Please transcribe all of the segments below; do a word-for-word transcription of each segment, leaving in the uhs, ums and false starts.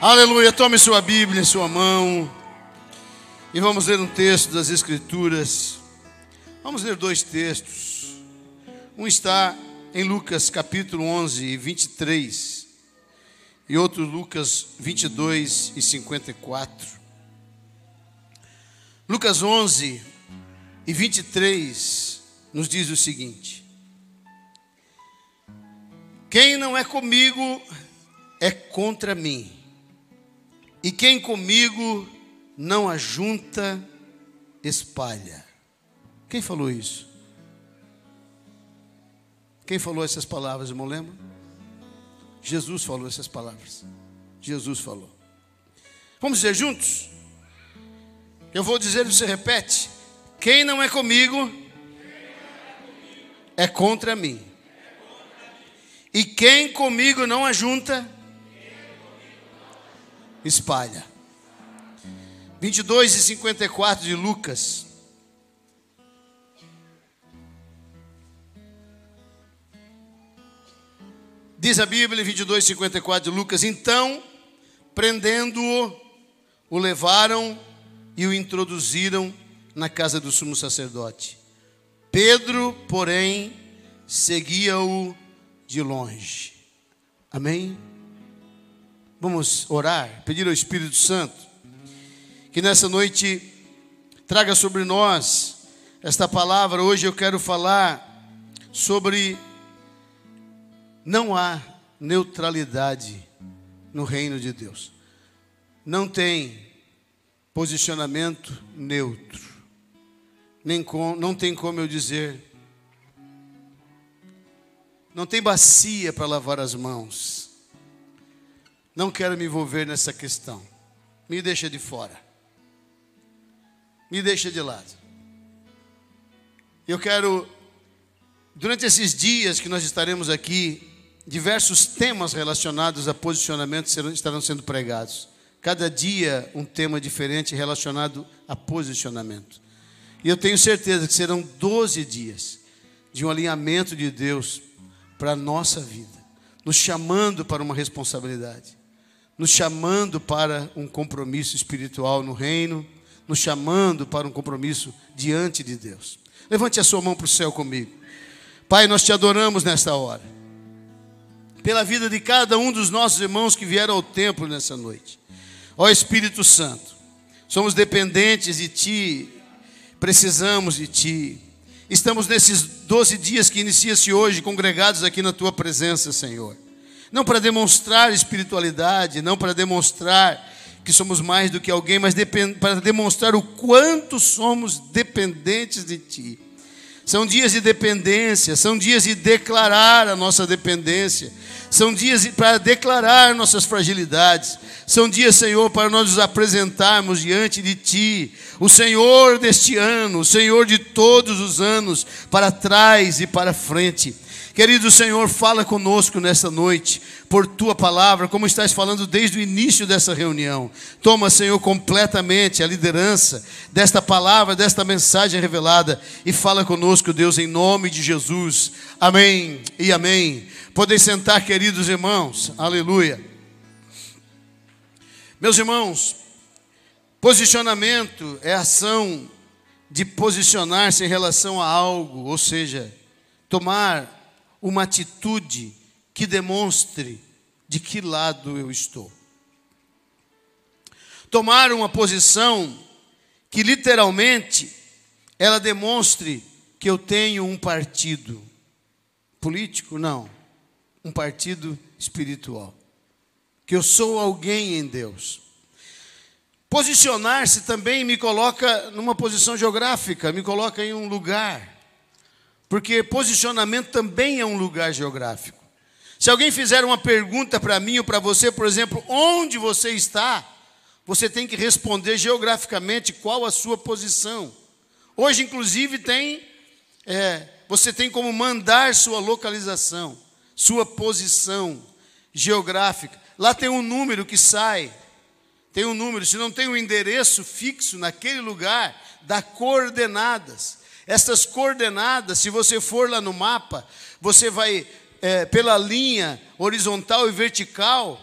Aleluia, tome sua Bíblia em sua mão e vamos ler um texto das Escrituras. Vamos ler dois textos. Um está em Lucas capítulo onze, vinte e três, e outro Lucas vinte e dois e cinquenta e quatro. Lucas onze e vinte e três nos diz o seguinte: quem não é comigo é contra mim, e quem comigo não ajunta, espalha. Quem falou isso? Quem falou essas palavras, irmão? Lembra? Jesus falou essas palavras. Jesus falou. Vamos dizer juntos? Eu vou dizer e você repete. Quem não é comigo é contra mim. E quem comigo não ajunta, espalha. vinte e dois e cinquenta e quatro de Lucas. Diz a Bíblia, vinte e dois e cinquenta e quatro de Lucas: então, prendendo-o, o levaram e o introduziram na casa do sumo sacerdote. Pedro, porém, seguia-o de longe. Amém? Vamos orar, pedir ao Espírito Santo que nessa noite traga sobre nós esta palavra. Hoje eu quero falar sobre não há neutralidade no reino de Deus. Não tem posicionamento neutro. Nem com, não tem como eu dizer. Não tem bacia para lavar as mãos. Não quero me envolver nessa questão. Me deixa de fora. Me deixa de lado. Eu quero, durante esses dias que nós estaremos aqui, diversos temas relacionados a posicionamento serão, estarão sendo pregados. Cada dia um tema diferente relacionado a posicionamento. E eu tenho certeza que serão doze dias de um alinhamento de Deus para a nossa vida, nos chamando para uma responsabilidade, nos chamando para um compromisso espiritual no reino, nos chamando para um compromisso diante de Deus. Levante a sua mão para o céu comigo. Pai, nós te adoramos nesta hora, pela vida de cada um dos nossos irmãos que vieram ao templo nessa noite. Ó Espírito Santo, somos dependentes de Ti, precisamos de Ti. Estamos nesses doze dias que inicia-se hoje, congregados aqui na Tua presença, Senhor. Não para demonstrar espiritualidade, não para demonstrar que somos mais do que alguém, mas para demonstrar o quanto somos dependentes de Ti. São dias de dependência, são dias de declarar a nossa dependência, são dias para declarar nossas fragilidades, são dias, Senhor, para nós nos apresentarmos diante de Ti, o Senhor deste ano, o Senhor de todos os anos, para trás e para frente. Querido Senhor, fala conosco nesta noite, por Tua palavra, como estás falando desde o início dessa reunião. Toma, Senhor, completamente a liderança desta palavra, desta mensagem revelada, e fala conosco, Deus, em nome de Jesus. Amém e amém. Podem sentar, queridos irmãos. Aleluia. Meus irmãos, posicionamento é a ação de posicionar-se em relação a algo, ou seja, tomar uma atitude que demonstre de que lado eu estou. Tomar uma posição que literalmente ela demonstre que eu tenho um partido político, não, um partido espiritual, que eu sou alguém em Deus. Posicionar-se também me coloca numa posição geográfica, me coloca em um lugar. Porque posicionamento também é um lugar geográfico. Se alguém fizer uma pergunta para mim ou para você, por exemplo, onde você está, você tem que responder geograficamente qual a sua posição. Hoje, inclusive, tem, é, você tem como mandar sua localização, sua posição geográfica. Lá tem um número que sai, tem um número, se não tem um endereço fixo naquele lugar, dá coordenadas. Essas coordenadas, se você for lá no mapa, você vai, é, pela linha horizontal e vertical,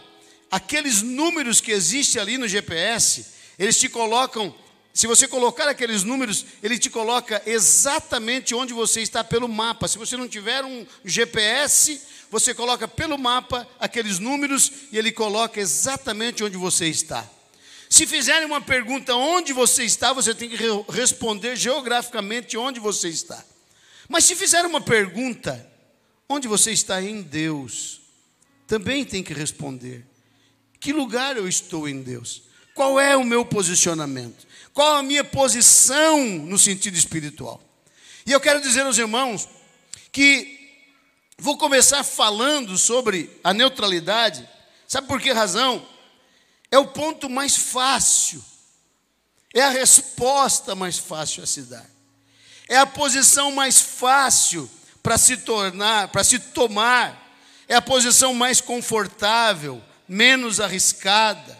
aqueles números que existem ali no G P S, eles te colocam, se você colocar aqueles números, ele te coloca exatamente onde você está pelo mapa. Se você não tiver um G P S, você coloca pelo mapa aqueles números e ele coloca exatamente onde você está. Se fizerem uma pergunta onde você está, você tem que re- responder geograficamente onde você está. Mas se fizerem uma pergunta onde você está em Deus, também tem que responder: que lugar eu estou em Deus? Qual é o meu posicionamento? Qual a minha posição no sentido espiritual? E eu quero dizer aos irmãos que vou começar falando sobre a neutralidade. Sabe por que razão? É o ponto mais fácil, é a resposta mais fácil a se dar, é a posição mais fácil para se tornar, para se tomar, é a posição mais confortável, menos arriscada,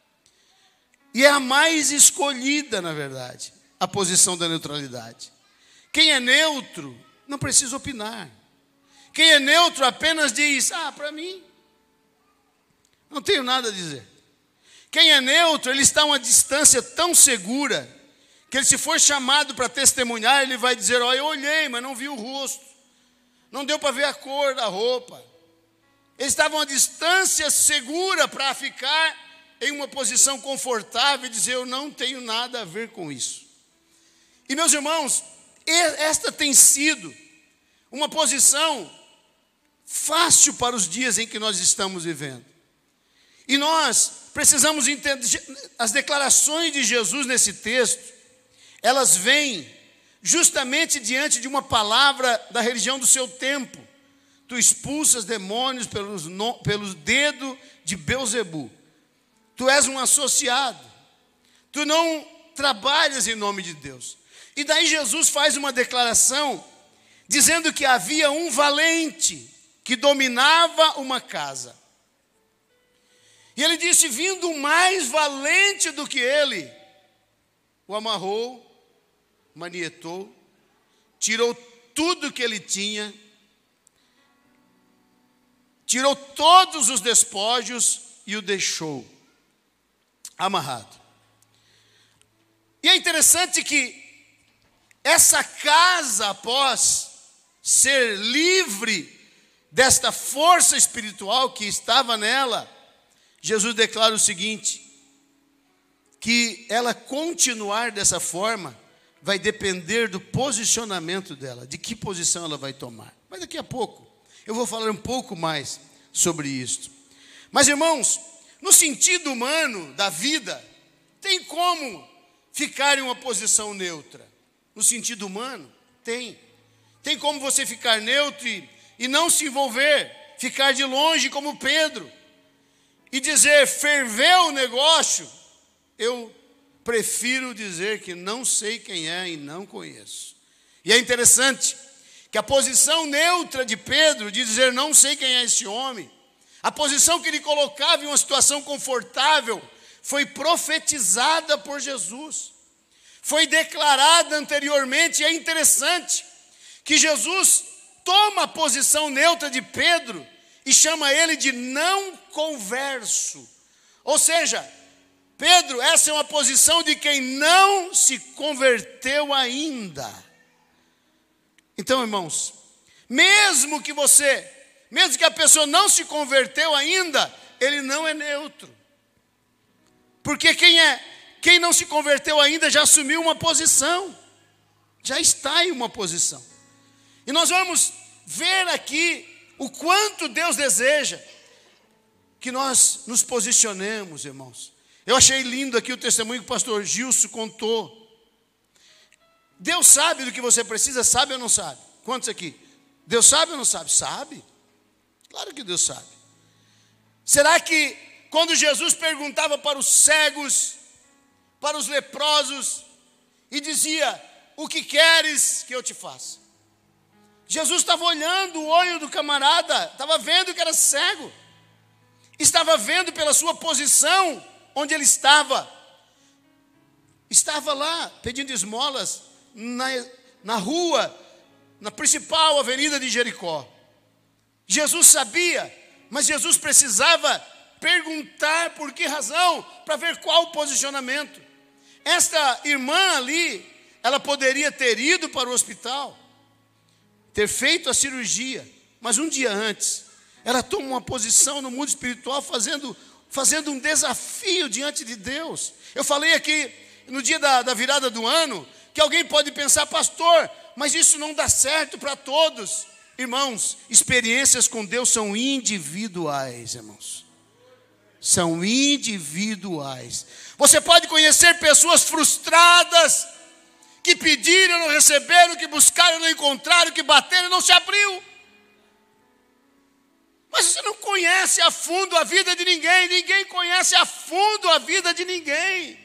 e é a mais escolhida, na verdade, a posição da neutralidade. Quem é neutro não precisa opinar. Quem é neutro apenas diz: ah, para mim, não tenho nada a dizer. Quem é neutro, ele está a uma distância tão segura, que ele, se for chamado para testemunhar, ele vai dizer: ó, eu olhei, mas não vi o rosto, não deu para ver a cor da roupa. Eles estavam a uma distância segura para ficar em uma posição confortável e dizer: eu não tenho nada a ver com isso. E, meus irmãos, esta tem sido uma posição fácil para os dias em que nós estamos vivendo. E nós precisamos entender, as declarações de Jesus nesse texto, elas vêm justamente diante de uma palavra da religião do seu tempo. Tu expulsas demônios pelos, no, pelos dedos de Belzebu. Tu és um associado. Tu não trabalhas em nome de Deus. E daí Jesus faz uma declaração dizendo que havia um valente que dominava uma casa. E ele disse: vindo mais valente do que ele, o amarrou, manietou, tirou tudo que ele tinha, tirou todos os despojos e o deixou amarrado. E é interessante que essa casa, após ser livre desta força espiritual que estava nela, Jesus declara o seguinte: que ela continuar dessa forma vai depender do posicionamento dela, de que posição ela vai tomar. Mas daqui a pouco eu vou falar um pouco mais sobre isto. Mas, irmãos, no sentido humano da vida, tem como ficar em uma posição neutra? No sentido humano, tem. Tem como você ficar neutro e, e não se envolver, ficar de longe como Pedro, e dizer: ferveu o negócio, eu prefiro dizer que não sei quem é e não conheço. E é interessante que a posição neutra de Pedro, de dizer não sei quem é esse homem, a posição que ele colocava em uma situação confortável, foi profetizada por Jesus, foi declarada anteriormente. E é interessante que Jesus toma a posição neutra de Pedro e chama ele de não converso. Ou seja, Pedro, essa é uma posição de quem não se converteu ainda. Então, irmãos, mesmo que você, mesmo que a pessoa não se converteu ainda, ele não é neutro. Porque quem é, quem não se converteu ainda já assumiu uma posição, já está em uma posição. E nós vamos ver aqui o quanto Deus deseja que nós nos posicionemos, irmãos. Eu achei lindo aqui o testemunho que o pastor Gilson contou. Deus sabe do que você precisa, sabe ou não sabe? Quantos aqui? Deus sabe ou não sabe? Sabe. Claro que Deus sabe. Será que quando Jesus perguntava para os cegos, para os leprosos, e dizia: o que queres que eu te faça? Jesus estava olhando o olho do camarada, estava vendo que era cego, estava vendo pela sua posição onde ele estava, estava lá pedindo esmolas na, na rua, na principal avenida de Jericó. Jesus sabia, mas Jesus precisava perguntar por que razão, para ver qual o posicionamento. Esta irmã ali, ela poderia ter ido para o hospital, ter feito a cirurgia, mas um dia antes, ela toma uma posição no mundo espiritual, fazendo, fazendo um desafio diante de Deus. Eu falei aqui, no dia da, da virada do ano, que alguém pode pensar, pastor, mas isso não dá certo para todos. Irmãos, experiências com Deus são individuais, irmãos. São individuais. Você pode conhecer pessoas frustradas, que pediram, não receberam, que buscaram, não encontraram, que bateram, não se abriu. Mas você não conhece a fundo a vida de ninguém, ninguém conhece a fundo a vida de ninguém.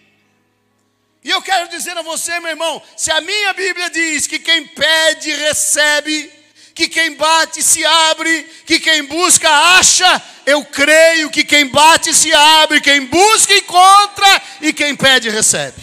E eu quero dizer a você, meu irmão, se a minha Bíblia diz que quem pede, recebe, que quem bate, se abre, que quem busca, acha, eu creio que quem bate, se abre, quem busca, encontra, e quem pede, recebe.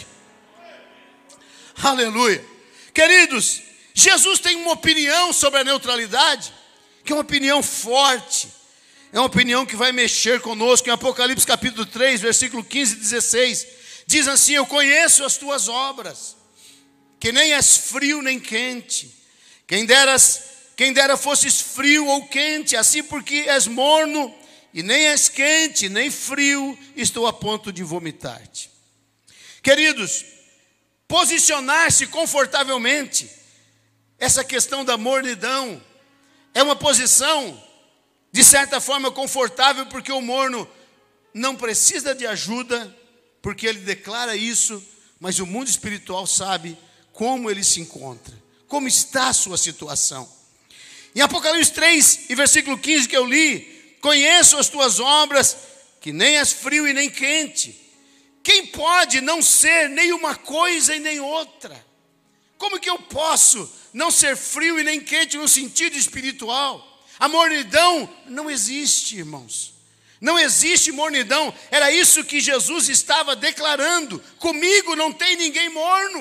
Aleluia. Queridos, Jesus tem uma opinião sobre a neutralidade, que é uma opinião forte, é uma opinião que vai mexer conosco. Em Apocalipse capítulo três, versículo quinze e dezesseis, diz assim: eu conheço as tuas obras, que nem és frio nem quente. Quem deras, quem dera fosses frio ou quente, assim porque és morno, e nem és quente nem frio, estou a ponto de vomitar-te. Queridos, posicionar-se confortavelmente, essa questão da mornidão, é uma posição, de certa forma, confortável, porque o morno não precisa de ajuda, porque ele declara isso, mas o mundo espiritual sabe como ele se encontra, como está a sua situação. Em Apocalipse três, e versículo quinze que eu li, conheço as tuas obras, que nem és frio e nem quente. Quem pode não ser nem uma coisa e nem outra? Como que eu posso não ser frio e nem quente no sentido espiritual? A mornidão não existe, irmãos. Não existe mornidão. Era isso que Jesus estava declarando. Comigo não tem ninguém morno.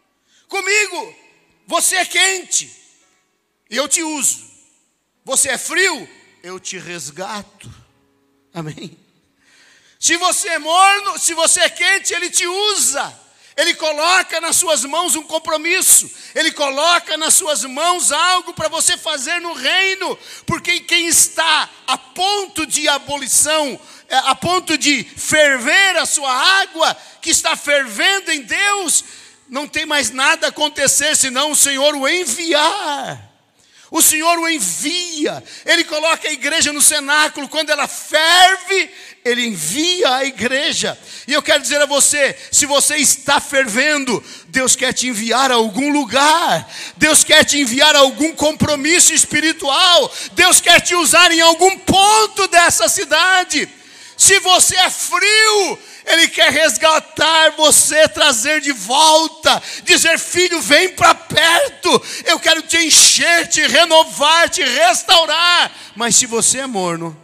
Comigo você é quente e eu te uso. Você é frio, eu te resgato. Amém? Se você é morno, se você é quente, Ele te usa. Ele coloca nas suas mãos um compromisso. Ele coloca nas suas mãos algo para você fazer no reino. Porque quem está a ponto de abolição, a ponto de ferver a sua água, que está fervendo em Deus, não tem mais nada a acontecer, senão o Senhor o enviar. O Senhor o envia. Ele coloca a igreja no cenáculo. Quando ela ferve, Ele envia a igreja. E eu quero dizer a você, se você está fervendo, Deus quer te enviar a algum lugar. Deus quer te enviar a algum compromisso espiritual. Deus quer te usar em algum ponto dessa cidade. Se você é frio, Ele quer resgatar você, trazer de volta, dizer: filho, vem para perto, eu quero te encher, te renovar, te restaurar. Mas se você é morno,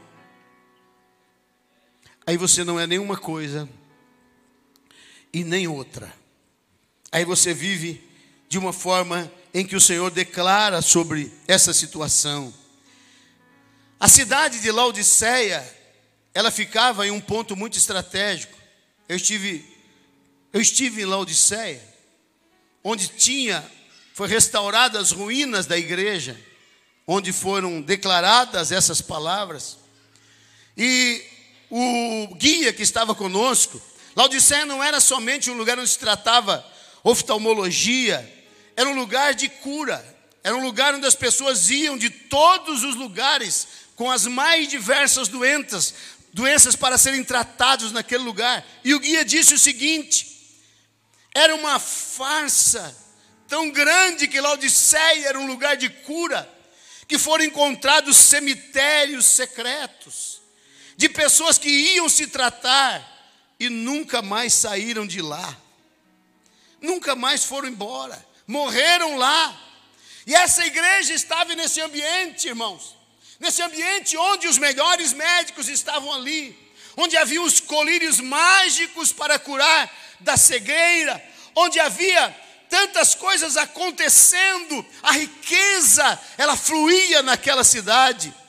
aí você não é nenhuma coisa e nem outra. Aí você vive de uma forma em que o Senhor declara sobre essa situação. A cidade de Laodiceia, ela ficava em um ponto muito estratégico. Eu estive, eu estive em Laodiceia, onde tinha, foi restauradas as ruínas da igreja, onde foram declaradas essas palavras. E o guia que estava conosco, Laodiceia não era somente um lugar onde se tratava oftalmologia, era um lugar de cura, era um lugar onde as pessoas iam de todos os lugares, com as mais diversas doenças, doenças para serem tratados naquele lugar. E o guia disse o seguinte: era uma farsa tão grande que Laodiceia era um lugar de cura, que foram encontrados cemitérios secretos, de pessoas que iam se tratar e nunca mais saíram de lá, nunca mais foram embora, morreram lá. E essa igreja estava nesse ambiente, irmãos, nesse ambiente onde os melhores médicos estavam ali, onde havia os colírios mágicos para curar da cegueira, onde havia tantas coisas acontecendo, a riqueza, ela fluía naquela cidade.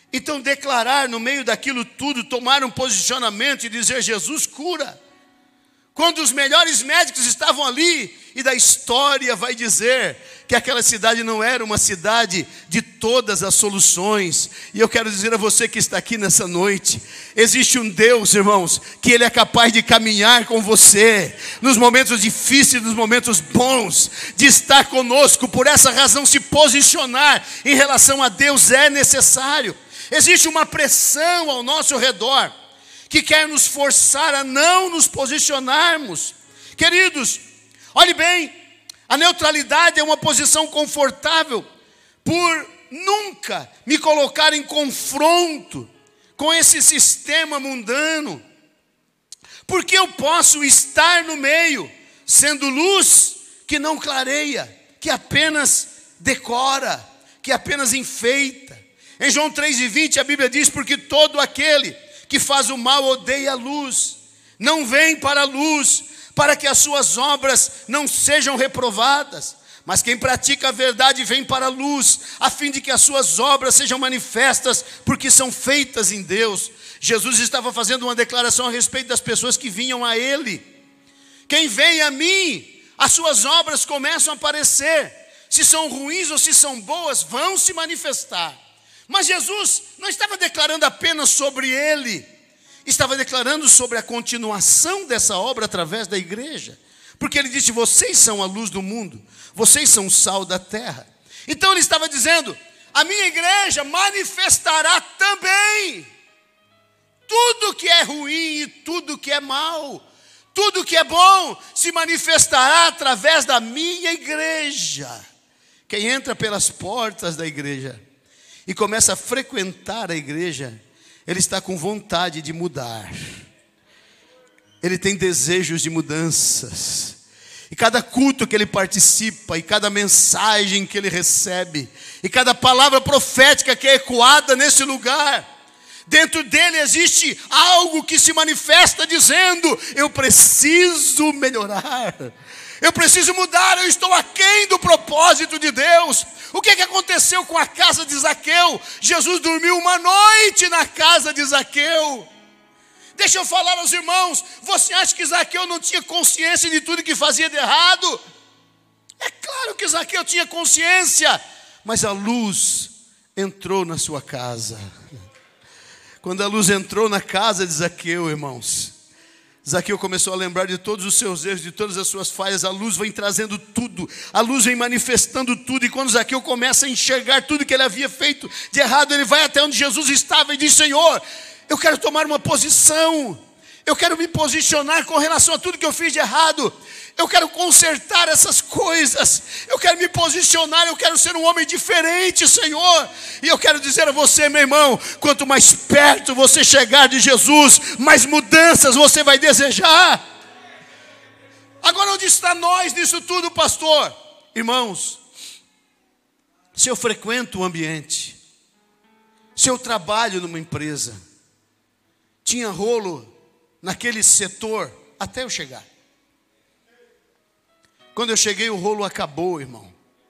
Então declarar no meio daquilo tudo, tomar um posicionamento e dizer: Jesus cura. Quando os melhores médicos estavam ali, e da história vai dizer que aquela cidade não era uma cidade de todas as soluções. E eu quero dizer a você que está aqui nessa noite, existe um Deus, irmãos, que Ele é capaz de caminhar com você, nos momentos difíceis, nos momentos bons, de estar conosco. Por essa razão, se posicionar em relação a Deus é necessário. Existe uma pressão ao nosso redor, que quer nos forçar a não nos posicionarmos. Queridos, olhe bem, a neutralidade é uma posição confortável por nunca me colocar em confronto com esse sistema mundano. Porque eu posso estar no meio, sendo luz que não clareia, que apenas decora, que apenas enfeita. Em João três e vinte a Bíblia diz: porque todo aquele que faz o mal odeia a luz, não vem para a luz, para que as suas obras não sejam reprovadas. Mas quem pratica a verdade vem para a luz, a fim de que as suas obras sejam manifestas, porque são feitas em Deus. Jesus estava fazendo uma declaração a respeito das pessoas que vinham a Ele. Quem vem a mim, as suas obras começam a aparecer. Se são ruins ou se são boas, vão se manifestar. Mas Jesus não estava declarando apenas sobre Ele, estava declarando sobre a continuação dessa obra através da igreja. Porque Ele disse: vocês são a luz do mundo, vocês são o sal da terra. Então Ele estava dizendo: a minha igreja manifestará também tudo que é ruim e tudo que é mal. Tudo que é bom se manifestará através da minha igreja. Quem entra pelas portas da igreja e começa a frequentar a igreja, ele está com vontade de mudar. Ele tem desejos de mudanças. E cada culto que ele participa, e cada mensagem que ele recebe, e cada palavra profética que é ecoada nesse lugar, dentro dele existe algo que se manifesta dizendo: eu preciso melhorar, eu preciso mudar, eu estou aquém do propósito de Deus. O que, que aconteceu com a casa de Zaqueu? Jesus dormiu uma noite na casa de Zaqueu. Deixa eu falar aos irmãos, você acha que Zaqueu não tinha consciência de tudo que fazia de errado? É claro que Zaqueu tinha consciência, mas a luz entrou na sua casa. Quando a luz entrou na casa de Zaqueu, irmãos, Zaqueu começou a lembrar de todos os seus erros, de todas as suas falhas. A luz vem trazendo tudo, a luz vem manifestando tudo. E quando Zaqueu começa a enxergar tudo que ele havia feito de errado, ele vai até onde Jesus estava e diz: Senhor, eu quero tomar uma posição, eu quero me posicionar com relação a tudo que eu fiz de errado. Eu quero consertar essas coisas, eu quero me posicionar, eu quero ser um homem diferente, Senhor. E eu quero dizer a você, meu irmão, quanto mais perto você chegar de Jesus, mais mudanças você vai desejar. Agora, onde está nós nisso tudo, pastor? Irmãos, se eu frequento o ambiente, se eu trabalho numa empresa, tinha rolo naquele setor até eu chegar. Quando eu cheguei, o rolo acabou, irmão.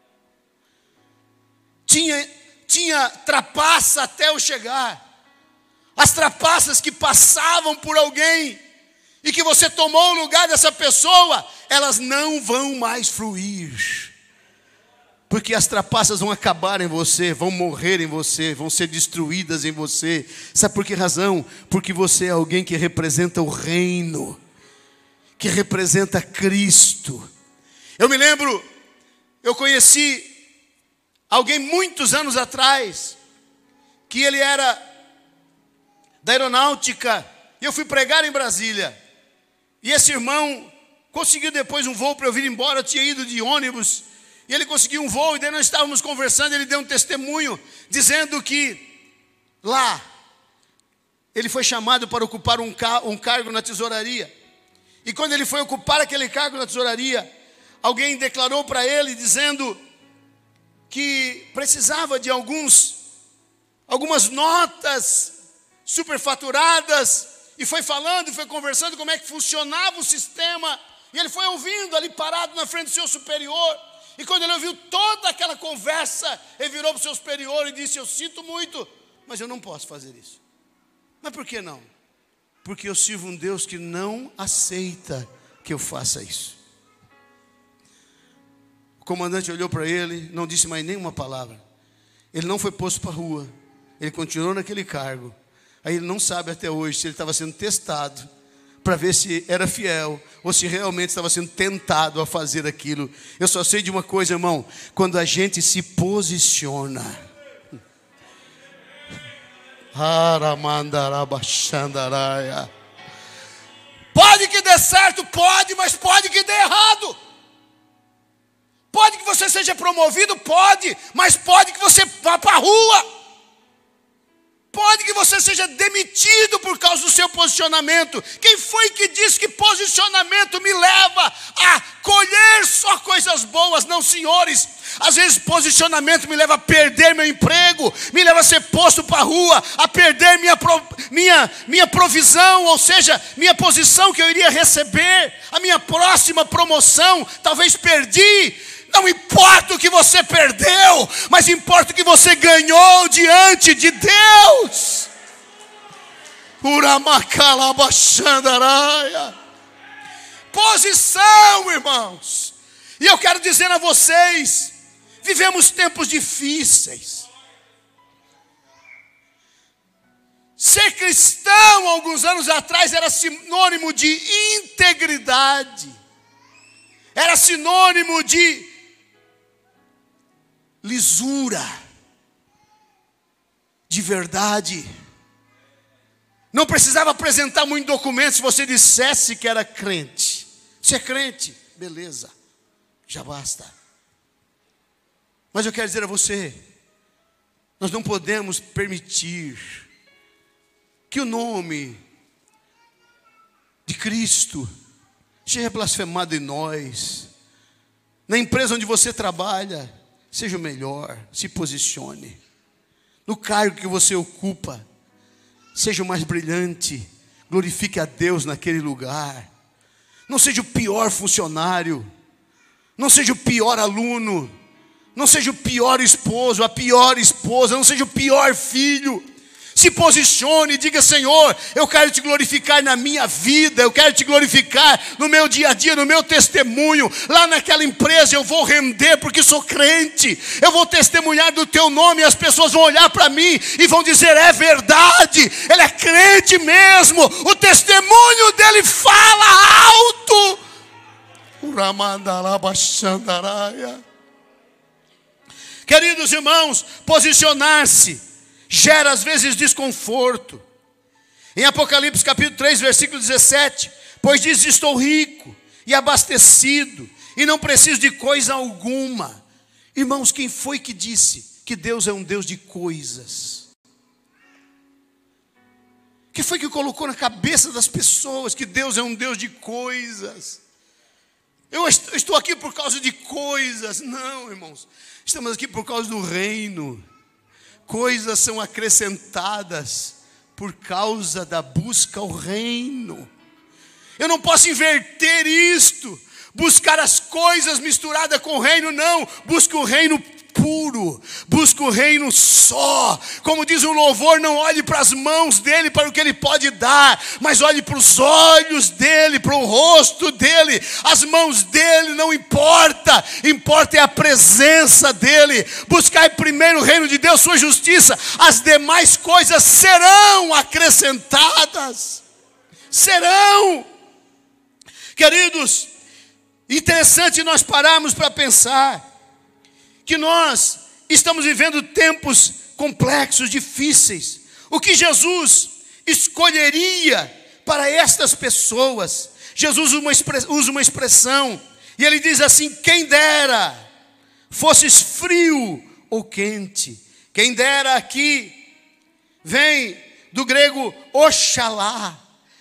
Tinha, tinha trapaça até eu chegar. As trapaças que passavam por alguém e que você tomou o lugar dessa pessoa, elas não vão mais fluir. Porque as trapaças vão acabar em você, vão morrer em você, vão ser destruídas em você. Sabe por que razão? Porque você é alguém que representa o reino, que representa Cristo. Eu me lembro, eu conheci alguém muitos anos atrás, que ele era da aeronáutica, e eu fui pregar em Brasília. E esse irmão conseguiu depois um voo para eu vir embora. Eu tinha ido de ônibus, e ele conseguiu um voo, e daí nós estávamos conversando, ele deu um testemunho, dizendo que lá, ele foi chamado para ocupar um, ca- um cargo na tesouraria. E quando ele foi ocupar aquele cargo na tesouraria, alguém declarou para ele, dizendo que precisava de alguns, algumas notas superfaturadas, e foi falando, e foi conversando como é que funcionava o sistema, e ele foi ouvindo ali parado na frente do seu superior, e quando ele ouviu toda aquela conversa, ele virou para o seu superior e disse: eu sinto muito, mas eu não posso fazer isso. Mas por que não? Porque eu sirvo um Deus que não aceita que eu faça isso. O comandante olhou para ele, não disse mais nenhuma palavra. Ele não foi posto para a rua, ele continuou naquele cargo. Aí ele não sabe até hoje se ele estava sendo testado para ver se era fiel ou se realmente estava sendo tentado a fazer aquilo. Eu só sei de uma coisa, irmão: quando a gente se posiciona, pode que dê certo, pode, mas pode que dê errado. Pode que você seja promovido, pode, mas pode que você vá para a rua. Pode que você seja demitido por causa do seu posicionamento. Quem foi que disse que posicionamento me leva a colher só coisas boas? Não, senhores. Às vezes posicionamento me leva a perder meu emprego, me leva a ser posto para a rua, a perder minha, minha, minha provisão, ou seja, minha posição que eu iria receber, a minha próxima promoção, talvez perdi. Não importa o que você perdeu, mas importa o que você ganhou diante de Deus. Posição, irmãos. E eu quero dizer a vocês, vivemos tempos difíceis. Ser cristão, alguns anos atrás, era sinônimo de integridade. Era sinônimo de lisura, de verdade. Não precisava apresentar muito documento se você dissesse que era crente. Você é crente, beleza, já basta. Mas eu quero dizer a você, nós não podemos permitir que o nome de Cristo seja blasfemado em nós. Na empresa onde você trabalha, seja o melhor, se posicione. No cargo que você ocupa, seja o mais brilhante, glorifique a Deus naquele lugar. Não seja o pior funcionário, não seja o pior aluno, não seja o pior esposo, a pior esposa, não seja o pior filho. Se posicione e diga: Senhor, eu quero te glorificar na minha vida, eu quero te glorificar no meu dia a dia, no meu testemunho. Lá naquela empresa eu vou render porque sou crente. Eu vou testemunhar do teu nome e as pessoas vão olhar para mim e vão dizer: é verdade, ele é crente mesmo. O testemunho dele fala alto. Queridos irmãos, posicionar-se gera às vezes desconforto. Em Apocalipse capítulo três, versículo dezessete, pois diz: estou rico e abastecido e não preciso de coisa alguma. Irmãos, quem foi que disse que Deus é um Deus de coisas? Quem foi que colocou na cabeça das pessoas que Deus é um Deus de coisas? Eu estou aqui por causa de coisas. Não, irmãos, estamos aqui por causa do reino. Coisas são acrescentadas por causa da busca ao reino. Eu não posso inverter isto, buscar as coisas misturadas com o reino, não. Busca o reino puro, busca o reino só. Como diz o louvor, não olhe para as mãos dele, para o que ele pode dar, mas olhe para os olhos dele, para o rosto dele. As mãos dele não importa, importa é a presença dele. Buscai primeiro o reino de Deus, sua justiça, as demais coisas serão acrescentadas. Serão. Queridos, interessante nós pararmos para pensar que nós estamos vivendo tempos complexos, difíceis. O que Jesus escolheria para estas pessoas? Jesus usa uma expressão, e ele diz assim: quem dera fosses frio ou quente. Quem dera aqui vem do grego oxalá,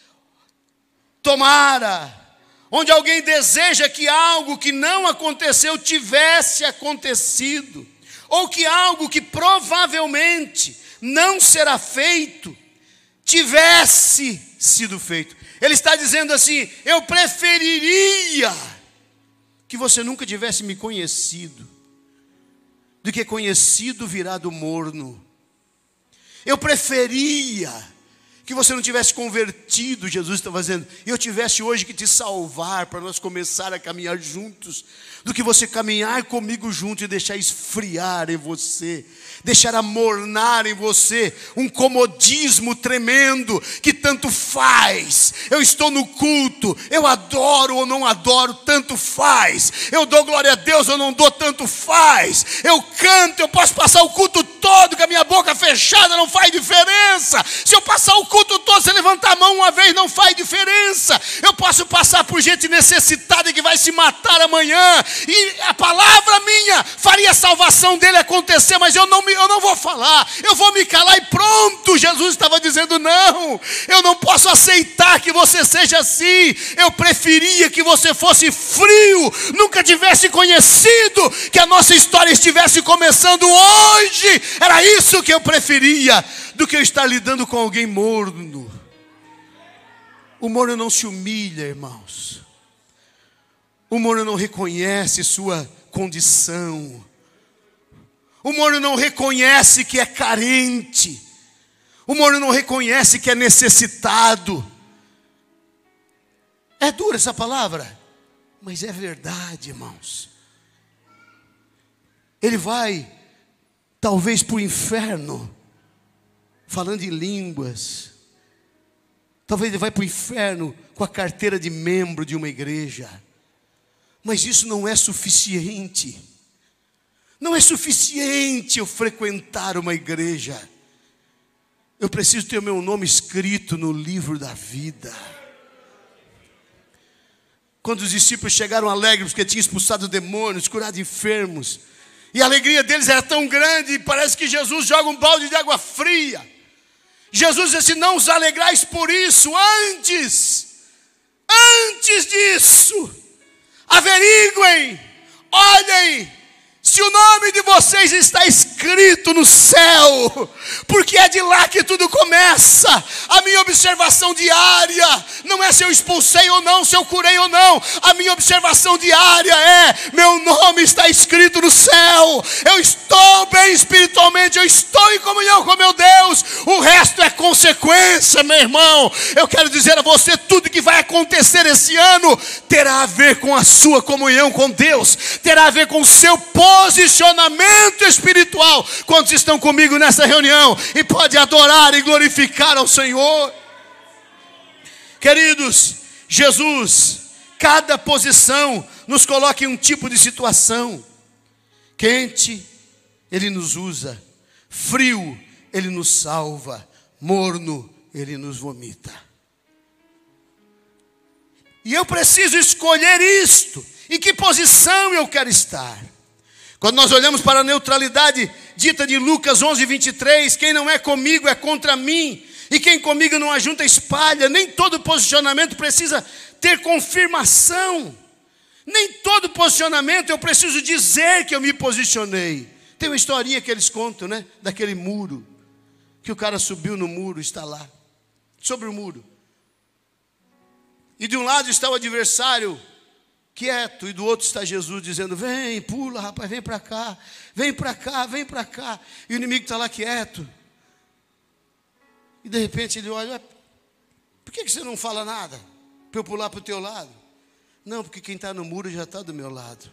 tomara, onde alguém deseja que algo que não aconteceu tivesse acontecido, ou que algo que provavelmente não será feito tivesse sido feito. Ele está dizendo assim: eu preferiria que você nunca tivesse me conhecido, do que conhecido virado morno. Eu preferia que você não tivesse convertido, Jesus está fazendo, e eu tivesse hoje que te salvar para nós começar a caminhar juntos, do que você caminhar comigo junto e deixar esfriar em você, deixar amornar em você um comodismo tremendo que tanto faz. Eu estou no culto, eu adoro ou não adoro, tanto faz. Eu dou glória a Deus ou não dou, tanto faz. Eu canto, eu posso passar o culto todo com a minha boca fechada, não faz diferença. Se eu passar o culto todo, se levantar a mão uma vez, não faz diferença. Eu posso passar por gente necessitada que vai se matar amanhã, e a palavra minha faria a salvação dele acontecer, mas eu não, me, eu não vou falar, eu vou me calar e pronto. Jesus estava dizendo, não, eu não posso aceitar que você seja assim. Eu preferia que você fosse frio, nunca tivesse conhecido, que a nossa história estivesse começando hoje. Era isso que eu preferia, do que eu estar lidando com alguém morno. O morno não se humilha, irmãos. O morno não reconhece sua condição. O morno não reconhece que é carente. O morno não reconhece que é necessitado. É dura essa palavra, mas é verdade, irmãos. Ele vai, talvez, para o inferno, falando em línguas. Talvez ele vai para o inferno com a carteira de membro de uma igreja. Mas isso não é suficiente. Não é suficiente eu frequentar uma igreja. Eu preciso ter o meu nome escrito no livro da vida. Quando os discípulos chegaram alegres porque tinham expulsado demônios, curado enfermos, e a alegria deles era tão grande, parece que Jesus joga um balde de água fria. Jesus disse, não os alegrais por isso, antes, antes disso, averiguem, olhem, se o nome de vocês está escrito no céu, porque é de lá que tudo começa. A minha observação diária não é se eu expulsei ou não, se eu curei ou não. A minha observação diária é, meu nome está escrito no céu. Eu estou bem espiritualmente, eu estou em comunhão com meu Deus. O resto é consequência, meu irmão. Eu quero dizer a você, tudo que vai acontecer esse ano terá a ver com a sua comunhão com Deus, terá a ver com o seu povo, posicionamento espiritual. Quantos estão comigo nessa reunião e pode adorar e glorificar ao Senhor? Queridos, Jesus, cada posição nos coloca em um tipo de situação. Quente, Ele nos usa. Frio, Ele nos salva. Morno, Ele nos vomita. E eu preciso escolher isto. Em que posição eu quero estar? Quando nós olhamos para a neutralidade dita de Lucas onze, vinte e três, quem não é comigo é contra mim, e quem comigo não ajunta espalha. Nem todo posicionamento precisa ter confirmação. Nem todo posicionamento eu preciso dizer que eu me posicionei. Tem uma historinha que eles contam, né? Daquele muro, que o cara subiu no muro, está lá, sobre o muro. E de um lado está o adversário, quieto, e do outro está Jesus dizendo, vem, pula rapaz, vem para cá, vem para cá, vem para cá. E o inimigo está lá quieto. E de repente ele olha, por que você não fala nada? Para eu pular para o teu lado? Não, porque quem está no muro já está do meu lado.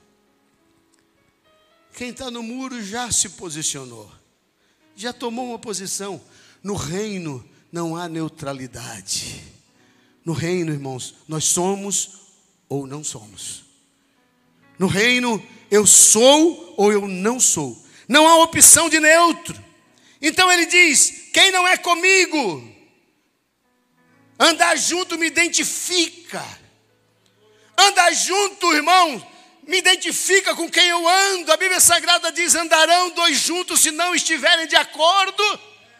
Quem está no muro já se posicionou, já tomou uma posição. No reino não há neutralidade. No reino, irmãos, nós somos ou não somos. No reino, eu sou ou eu não sou. Não há opção de neutro. Então ele diz, quem não é comigo, andar junto me identifica. Andar junto, irmão, me identifica com quem eu ando. A Bíblia Sagrada diz, andarão dois juntos se não estiverem de acordo.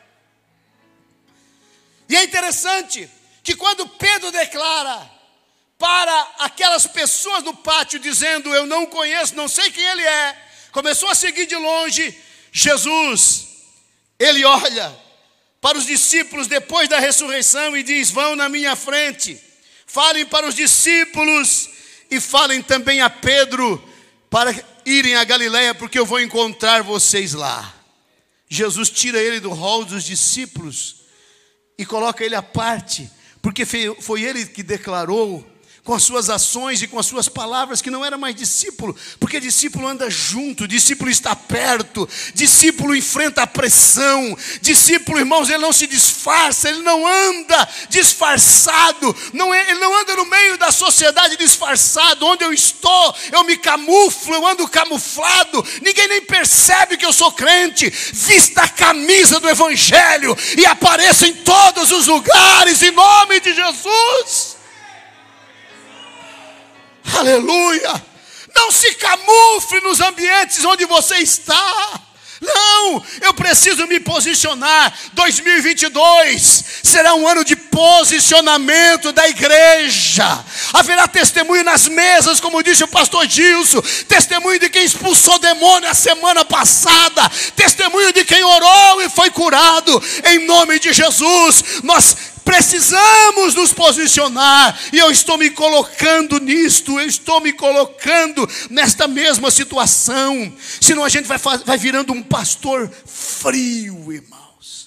E é interessante que quando Pedro declara para aquelas pessoas no pátio, dizendo, eu não conheço, não sei quem ele é, começou a seguir de longe, Jesus, ele olha para os discípulos depois da ressurreição e diz, vão na minha frente, falem para os discípulos e falem também a Pedro para irem a Galileia, porque eu vou encontrar vocês lá. Jesus tira ele do rol dos discípulos e coloca ele à parte, porque foi ele que declarou com as suas ações e com as suas palavras que não era mais discípulo, porque discípulo anda junto, discípulo está perto, discípulo enfrenta a pressão, discípulo, irmãos, ele não se disfarça, ele não anda disfarçado, não é, ele não anda no meio da sociedade disfarçado. Onde eu estou, eu me camuflo, eu ando camuflado, ninguém nem percebe que eu sou crente. Vista a camisa do evangelho e apareça em todos os lugares, em nome de Jesus. Aleluia. Não se camufle nos ambientes onde você está. Não, eu preciso me posicionar. dois mil e vinte e dois será um ano de posicionamento da igreja. Haverá testemunho nas mesas, como disse o pastor Gilson, testemunho de quem expulsou demônio a semana passada, testemunho de quem orou e foi curado. Em nome de Jesus, nós precisamos nos posicionar, e eu estou me colocando nisto, eu estou me colocando nesta mesma situação, senão a gente vai, vai virando um pastor frio, irmãos,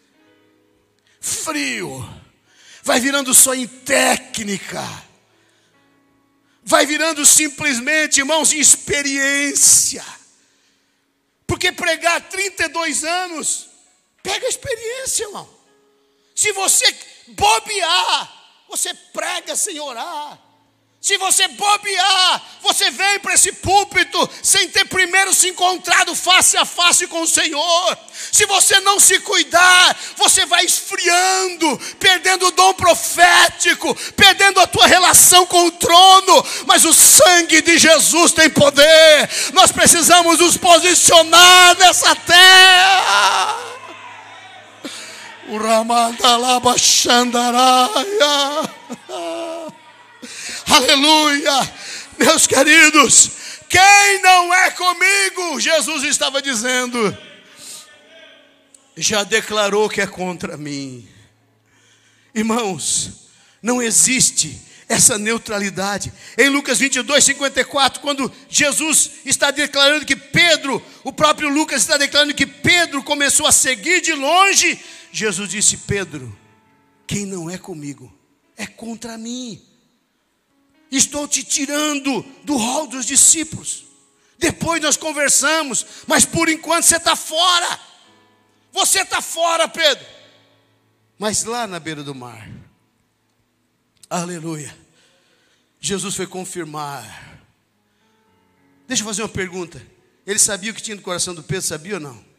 frio, vai virando só em técnica, vai virando simplesmente, irmãos, em experiência, porque pregar trinta e dois anos, pega a experiência, irmão. Se você bobear, você prega sem orar. Se você bobear, você vem para esse púlpito sem ter primeiro se encontrado face a face com o Senhor. Se você não se cuidar, você vai esfriando, perdendo o dom profético, perdendo a tua relação com o trono. Mas o sangue de Jesus tem poder. Nós precisamos nos posicionar nessa terra. O Ramandalaba Xandaraia. Aleluia. Meus queridos, quem não é comigo, Jesus estava dizendo, já declarou que é contra mim. Irmãos, não existe essa neutralidade. Em Lucas vinte e dois, cinquenta e quatro, quando Jesus está declarando que Pedro, o próprio Lucas está declarando que Pedro começou a seguir de longe, Jesus disse: Pedro, quem não é comigo é contra mim. Estou te tirando do rol dos discípulos. Depois nós conversamos, mas por enquanto você está fora. Você está fora, Pedro. Mas lá na beira do mar, aleluia, Jesus foi confirmar. Deixa eu fazer uma pergunta. Ele sabia o que tinha no coração do Pedro, sabia ou não?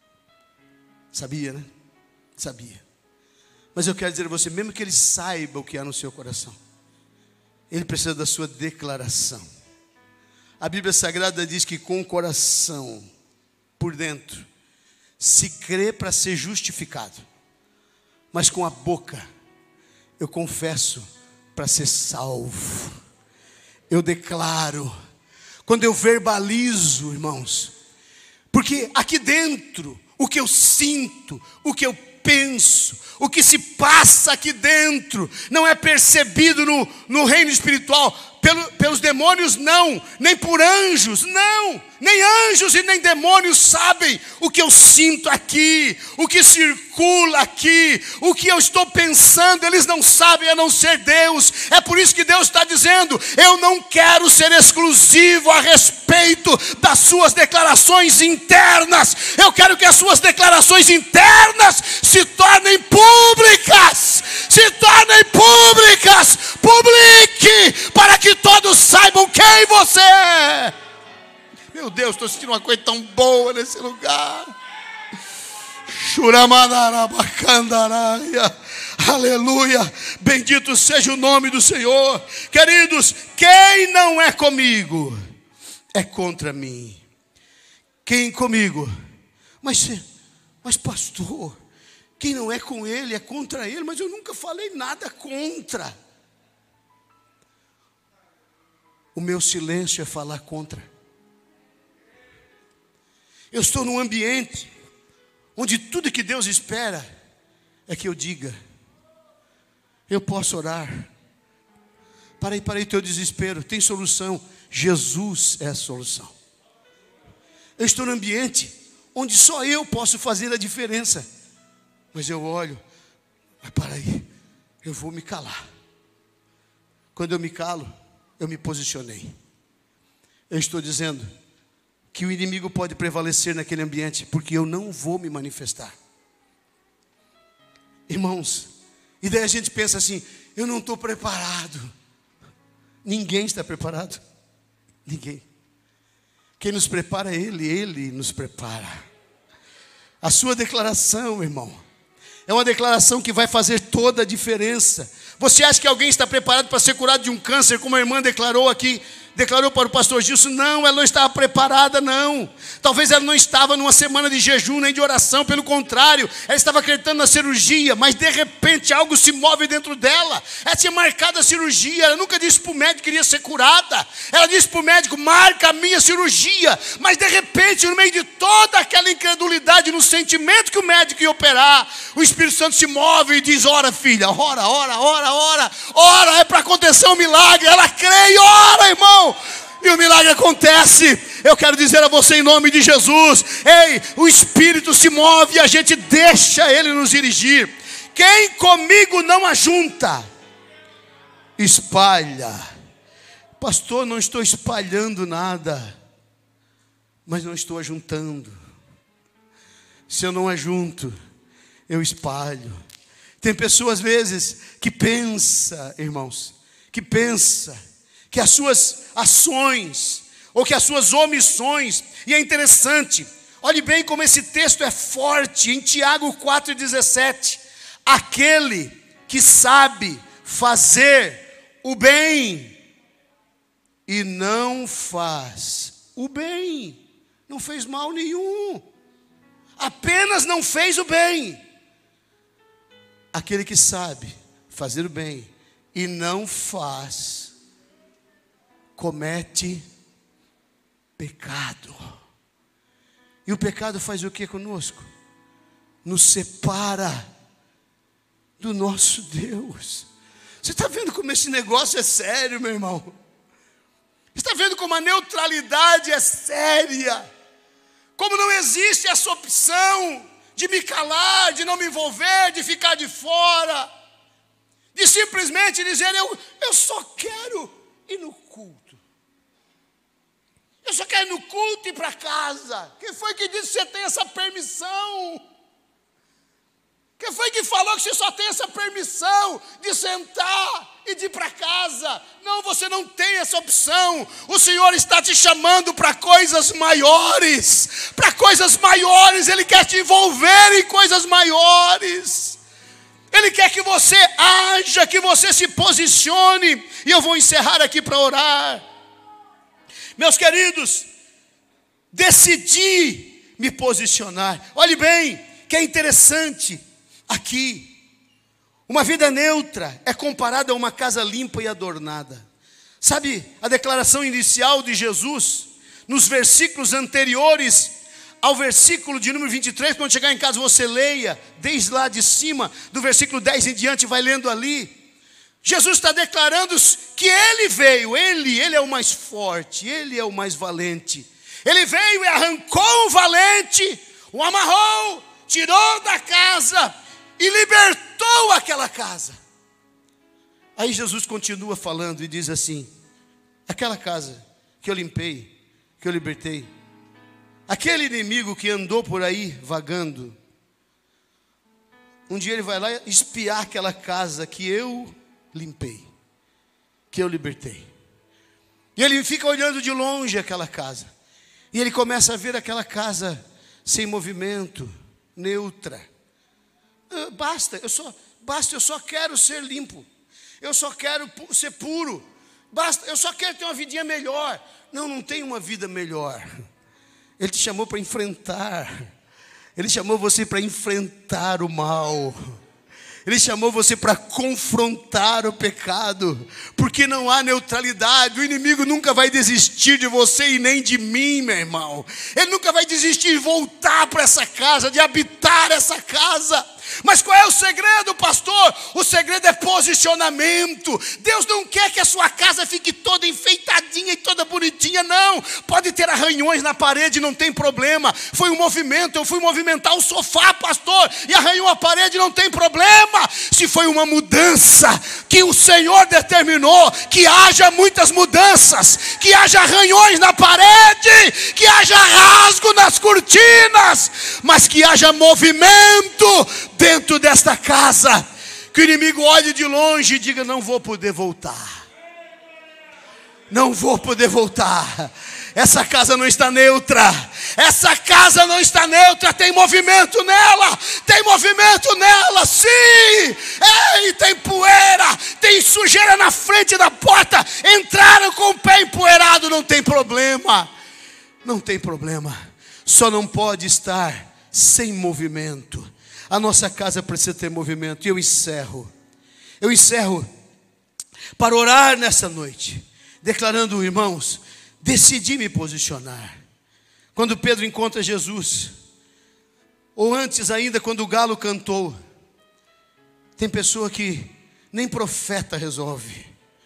Sabia, né? Sabia. Mas eu quero dizer a você, mesmo que ele saiba o que há no seu coração, ele precisa da sua declaração. A Bíblia Sagrada diz que com o coração por dentro se crê para ser justificado, mas com a boca eu confesso para ser salvo. Eu declaro, quando eu verbalizo, irmãos, porque aqui dentro o que eu sinto, o que eu penso, o que se passa aqui dentro não é percebido no, no reino espiritual pelo, pelos demônios, não, nem por anjos, não, nem anjos e nem demônios sabem o que eu sinto aqui, o que circula aqui, o que eu estou pensando, eles não sabem a não ser Deus. É por isso que Deus está dizendo: eu não quero ser exclusivo a respeito das suas declarações internas, eu quero que as suas declarações internas se tornem públicas, se tornem públicas, publique, para que todos saibam quem você é. Meu Deus, estou sentindo uma coisa tão boa nesse lugar. Aleluia, bendito seja o nome do Senhor. Queridos, quem não é comigo é contra mim. Quem comigo? Mas, mas pastor, quem não é com ele é contra ele. Mas eu nunca falei nada contra. O meu silêncio é falar contra. Eu estou num ambiente onde tudo que Deus espera é que eu diga: eu posso orar. Para aí, para aí teu desespero, tem solução. Jesus é a solução. Eu estou num ambiente onde só eu posso fazer a diferença. Mas eu olho, mas para aí, eu vou me calar. Quando eu me calo, eu me posicionei. Eu estou dizendo que o inimigo pode prevalecer naquele ambiente, porque eu não vou me manifestar. Irmãos, e daí a gente pensa assim, eu não estou preparado. Ninguém está preparado. Ninguém. Quem nos prepara é Ele, Ele nos prepara. A sua declaração, irmão, é uma declaração que vai fazer toda a diferença. Você acha que alguém está preparado para ser curado de um câncer, como a irmã declarou aqui, declarou para o pastor Gilson? Não, ela não estava preparada, não. Talvez ela não estava numa semana de jejum nem de oração, pelo contrário, ela estava acreditando na cirurgia, mas de repente algo se move dentro dela. Ela tinha marcado a cirurgia, ela nunca disse para o médico que queria ser curada. Ela disse para o médico, marca a minha cirurgia. Mas de repente, no meio de toda aquela incredulidade, no sentimento que o médico ia operar, o Espírito Santo se move e diz, ora filha, ora, ora, ora, ora, ora, é para acontecer um milagre. Ela crê e ora, irmão, e o milagre acontece. Eu quero dizer a você em nome de Jesus, ei, o Espírito se move e a gente deixa Ele nos dirigir. Quem comigo não ajunta, espalha. Pastor, não estou espalhando nada, mas não estou ajuntando. Se eu não ajunto, eu espalho. Tem pessoas às vezes que pensa, irmãos, que pensa que as suas ações ou que as suas omissões, e é interessante, olhe bem como esse texto é forte, em Tiago quatro, dezessete, aquele que sabe fazer o bem e não faz o bem, não fez mal nenhum, apenas não fez o bem. Aquele que sabe fazer o bem e não faz, comete pecado. E o pecado faz o que conosco? Nos separa do nosso Deus. Você está vendo como esse negócio é sério, meu irmão? Você está vendo como a neutralidade é séria? Como não existe essa opção de me calar, de não me envolver, de ficar de fora, de simplesmente dizer, eu, eu só quero ir no culto. Eu só quero ir no culto e ir para casa. Quem foi que disse que você tem essa permissão? Quem foi que falou que você só tem essa permissão de sentar e de ir para casa? Não, você não tem essa opção. O Senhor está te chamando para coisas maiores. Para coisas maiores, Ele quer te envolver em coisas maiores. Ele quer que você haja, que você se posicione. E eu vou encerrar aqui para orar. Meus queridos, decidi me posicionar. Olhe bem, que é interessante. Aqui, uma vida neutra é comparada a uma casa limpa e adornada. Sabe a declaração inicial de Jesus, nos versículos anteriores ao versículo de número vinte e três, quando chegar em casa você leia, desde lá de cima, do versículo dez em diante, vai lendo ali. Jesus está declarando que Ele veio, Ele, Ele é o mais forte, Ele é o mais valente. Ele veio e arrancou o valente, o amarrou, tirou da casa e libertou aquela casa. Aí Jesus continua falando e diz assim, aquela casa que eu limpei, que eu libertei, aquele inimigo que andou por aí vagando, um dia ele vai lá espiar aquela casa que eu limpei, que eu libertei. E ele fica olhando de longe aquela casa, e ele começa a ver aquela casa sem movimento, neutra. Basta, eu só, basta, eu só quero ser limpo. Eu só quero pu- ser puro. Basta, eu só quero ter uma vidinha melhor. Não, não tem uma vida melhor. Ele te chamou para enfrentar. Ele chamou você para enfrentar o mal. Ele chamou você para confrontar o pecado. Porque porque não há neutralidade. O inimigo nunca vai desistir de você e nem de mim, meu irmão. Ele nunca vai desistir de voltar para essa casa, de habitar essa casa. Mas qual é o segredo, pastor? O segredo é posicionamento. Deus não quer que a sua casa fique toda enfeitadinha e toda bonitinha, não. Pode ter arranhões na parede, não tem problema. Foi um movimento, eu fui movimentar o sofá, pastor, e arranhou a parede, não tem problema. Se foi uma mudança que o Senhor determinou, que haja muitas mudanças, que haja arranhões na parede, que haja rasgo nas cortinas, mas que haja movimento dentro desta casa, que o inimigo olhe de longe e diga: não vou poder voltar, não vou poder voltar. Essa casa não está neutra, essa casa não está neutra, tem movimento nela, tem movimento nela, sim. Ei, tem poeira, tem sujeira na frente da porta, entraram com o pé empoeirado, não tem problema, não tem problema, só não pode estar sem movimento. A nossa casa precisa ter movimento. E eu encerro, eu encerro para orar nessa noite, declarando: irmãos, decidi me posicionar. Quando Pedro encontra Jesus, ou antes ainda, quando o galo cantou, tem pessoa que nem profeta resolve,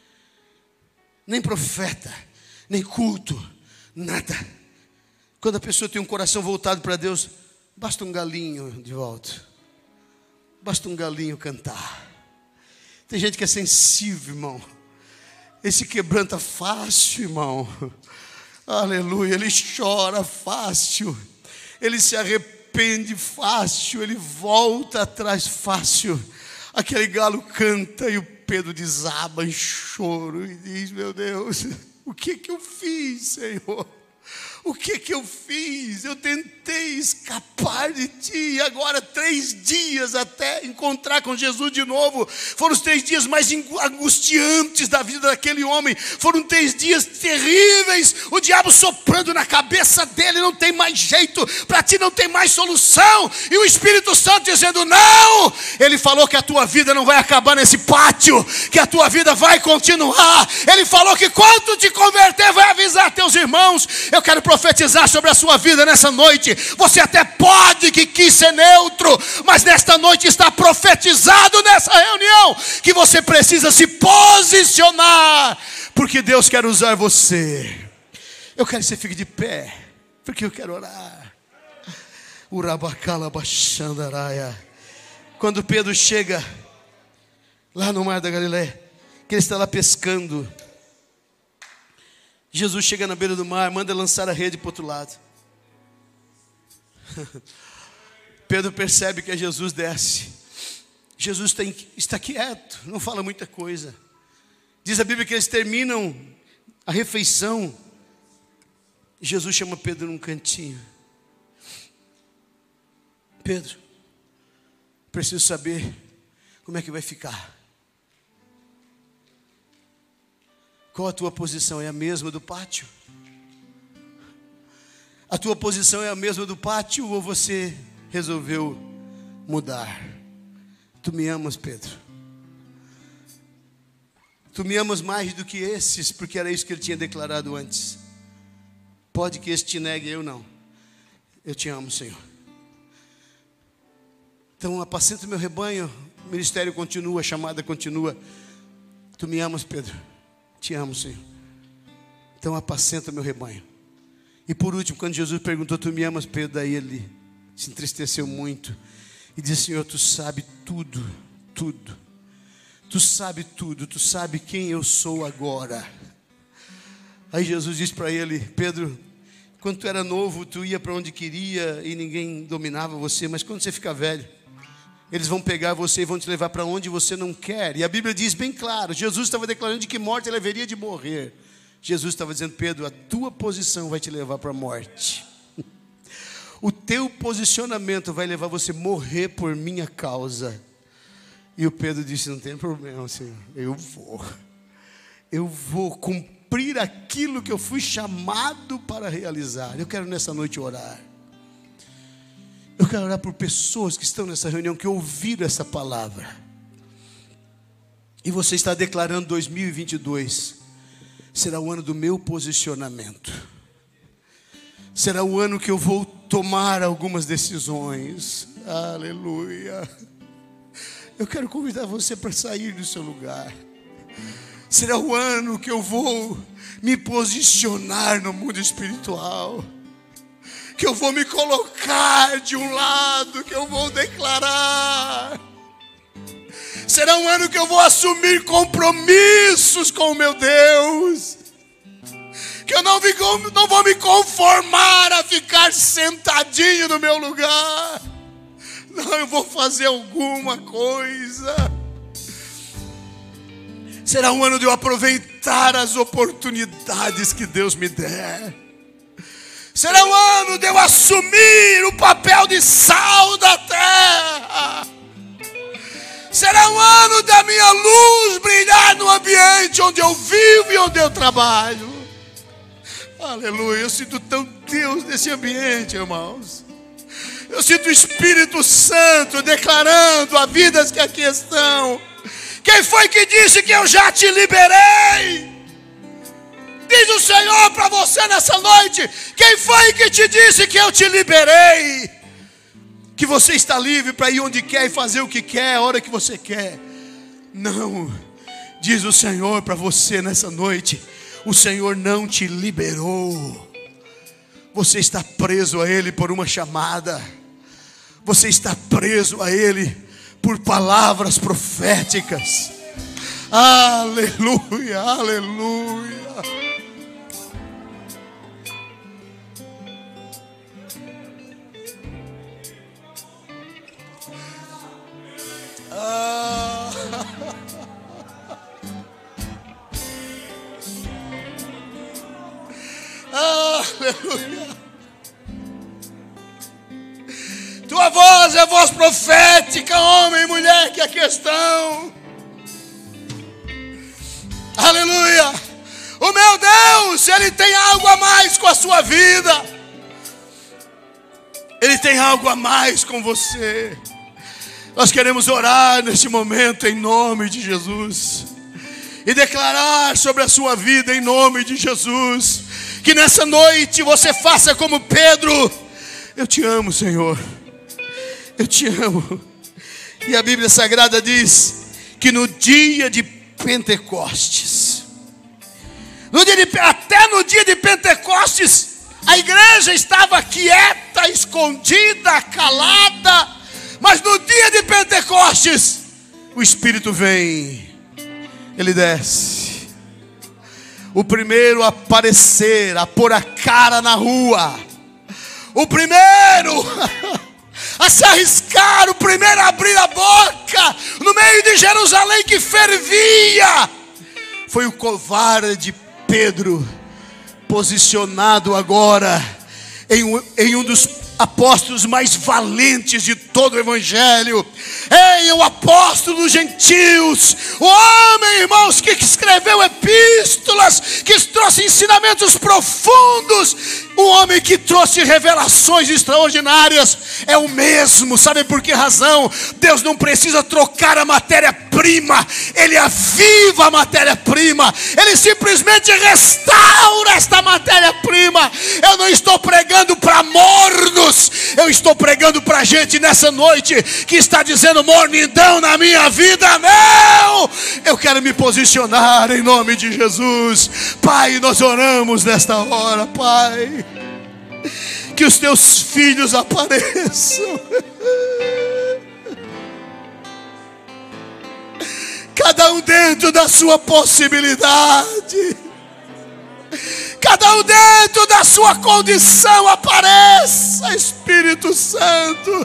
nem profeta, nem culto, nada. Quando a pessoa tem um coração voltado para Deus, basta um galinho de volta. Basta um galinho cantar. Tem gente que é sensível, irmão. Ele se quebranta fácil, irmão. Aleluia. Ele chora fácil. Ele se arrepende fácil. Ele volta atrás fácil. Aquele galo canta e o Pedro desaba em choro e diz: meu Deus, o que que eu fiz, Senhor? O que que eu fiz? Eu tentei escapar de ti, e agora três dias até encontrar com Jesus de novo. Foram os três dias mais angustiantes da vida daquele homem. Foram três dias terríveis. O diabo soprando na cabeça dele: não tem mais jeito, para ti não tem mais solução. E o Espírito Santo dizendo: não. Ele falou que a tua vida não vai acabar nesse pátio, que a tua vida vai continuar. Ele falou que quando te converter vai avisar teus irmãos. Eu quero profetizar sobre a sua vida nessa noite. Você até pode que quis ser neutro, mas nesta noite está profetizado nessa reunião que você precisa se posicionar, porque Deus quer usar você. Eu quero que você fique de pé, porque eu quero orar. Quando Pedro chega lá no mar da Galileia, que ele está lá pescando, Jesus chega na beira do mar, manda lançar a rede para o outro lado. Pedro percebe que Jesus desce. Jesus tem, está quieto, não fala muita coisa. Diz a Bíblia que eles terminam a refeição. Jesus chama Pedro num cantinho: Pedro, preciso saber como é que vai ficar. Qual a tua posição? É a mesma do pátio? A tua posição é a mesma do pátio, ou você resolveu mudar? Tu me amas, Pedro? Tu me amas mais do que esses, porque era isso que ele tinha declarado antes. Pode que esse te negue, eu não. Eu te amo, Senhor. Então apacenta o meu rebanho. O ministério continua, a chamada continua. Tu me amas, Pedro? Te amo, Senhor. Então apacenta meu rebanho. E por último, quando Jesus perguntou: tu me amas, Pedro? Daí ele se entristeceu muito e disse: Senhor, tu sabe tudo, tudo. Tu sabe tudo, tu sabe quem eu sou agora. Aí Jesus disse para ele: Pedro, quando tu era novo, tu ia para onde queria e ninguém dominava você, mas quando você ficar velho, eles vão pegar você e vão te levar para onde você não quer. E a Bíblia diz bem claro, Jesus estava declarando de que morte ele haveria de morrer. Jesus estava dizendo: Pedro, a tua posição vai te levar para a morte. O teu posicionamento vai levar você a morrer por minha causa. E o Pedro disse: não tem problema, Senhor, eu vou. Eu vou cumprir aquilo que eu fui chamado para realizar. Eu quero nessa noite orar. Eu quero orar por pessoas que estão nessa reunião, que ouviram essa palavra. E você está declarando dois mil e vinte e dois será o ano do meu posicionamento. Será o ano que eu vou tomar algumas decisões. Aleluia. Eu quero convidar você para sair do seu lugar. Será o ano que eu vou me posicionar no mundo espiritual. Que eu vou me colocar de um lado, que eu vou declarar. Será um ano que eu vou assumir compromissos com o meu Deus. Que eu não, me, não vou me conformar a ficar sentadinho no meu lugar. Não, eu vou fazer alguma coisa. Será um ano de eu aproveitar as oportunidades que Deus me der. Será um ano de eu assumir o papel de sal da terra. Será um ano da minha luz brilhar no ambiente onde eu vivo e onde eu trabalho. Aleluia, eu sinto tão Deus nesse ambiente, irmãos. Eu sinto o Espírito Santo declarando a vidas que aqui estão. Quem foi que disse que eu já te liberei? Diz o Senhor para você nessa noite. Quem foi que te disse que eu te liberei? Que você está livre para ir onde quer e fazer o que quer, a hora que você quer. Não, diz o Senhor para você nessa noite. O Senhor não te liberou. Você está preso a Ele por uma chamada. Você está preso a Ele por palavras proféticas. Aleluia, aleluia. Ah. Aleluia. Tua voz é voz profética, homem e mulher que aqui estão. Aleluia. O meu Deus, Ele tem algo a mais com a sua vida. Ele tem algo a mais com você. Nós queremos orar neste momento em nome de Jesus e declarar sobre a sua vida em nome de Jesus. Que nessa noite você faça como Pedro. Eu te amo, Senhor. Eu te amo. E a Bíblia Sagrada diz que no dia de Pentecostes, no dia de, até no dia de Pentecostes, a igreja estava quieta, escondida, calada. Mas no dia de Pentecostes, o Espírito vem, Ele desce. O primeiro a aparecer, a pôr a cara na rua. O primeiro a se arriscar, o primeiro a abrir a boca no meio de Jerusalém que fervia, foi o covarde Pedro, posicionado agora em um, em um dos apóstolos mais valentes de todo o evangelho. Ei, o apóstolo dos gentios, o homem, irmãos, que escreveu epístolas, que trouxe ensinamentos profundos, o homem que trouxe revelações extraordinárias, é o mesmo. Sabe por que razão? Deus não precisa trocar a matéria-prima, Ele aviva a matéria-prima, Ele simplesmente restaura esta matéria-prima. Eu não estou pregando para mornos, eu estou pregando para gente nessa noite que está dizendo: mornidão na minha vida, não! Eu quero me posicionar em nome de Jesus. Pai, nós oramos nesta hora, Pai, que os teus filhos apareçam, cada um dentro da sua possibilidade, cada um dentro da sua condição. Apareça, Espírito Santo.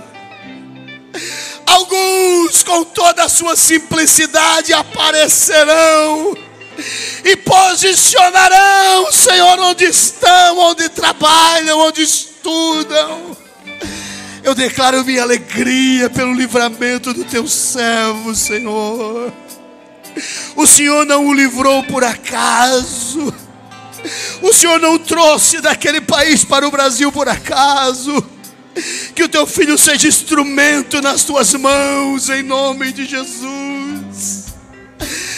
Alguns com toda a sua simplicidade aparecerão e posicionarão, Senhor, onde estão, onde trabalham, onde estudam. Eu declaro minha alegria pelo livramento do teu servo, Senhor. O Senhor não o livrou por acaso. O Senhor não trouxe daquele país para o Brasil por acaso. Que o teu filho seja instrumento nas tuas mãos, em nome de Jesus.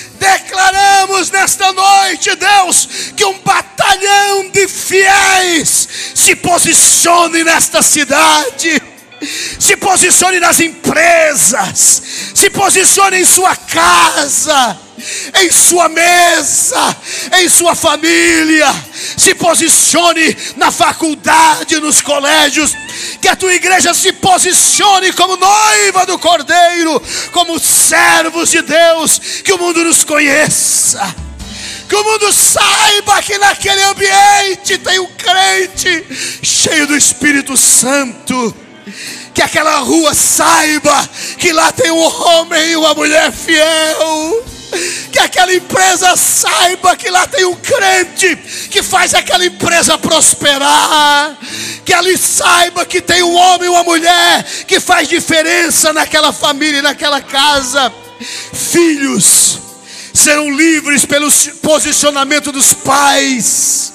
noite, Deus, que um batalhão de fiéis se posicione nesta cidade, se posicione nas empresas, se posicione em sua casa, em sua mesa, em sua família, se posicione na faculdade, nos colégios, que a tua igreja se posicione como noiva do Cordeiro, como servos de Deus, que o mundo nos conheça, que o mundo saiba que naquele ambiente tem um crente cheio do Espírito Santo, que aquela rua saiba que lá tem um homem e uma mulher fiel, que aquela empresa saiba que lá tem um crente que faz aquela empresa prosperar, que ali saiba que tem um homem e uma mulher que faz diferença naquela família e naquela casa. Filhos serão livres pelo posicionamento dos pais.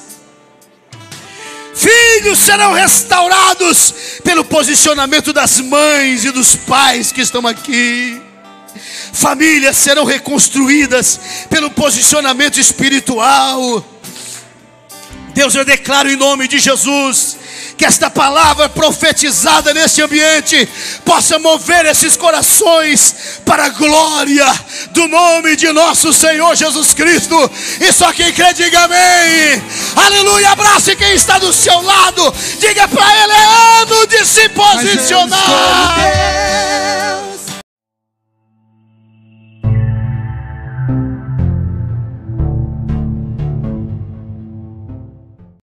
Filhos serão restaurados pelo posicionamento das mães e dos pais que estão aqui. Famílias serão reconstruídas pelo posicionamento espiritual. Deus, eu declaro em nome de Jesus que esta palavra profetizada nesse ambiente possa mover esses corações para a glória do nome de nosso Senhor Jesus Cristo. E só quem crê diga amém. Aleluia. Abrace quem está do seu lado, diga para ele: é ano de se posicionar.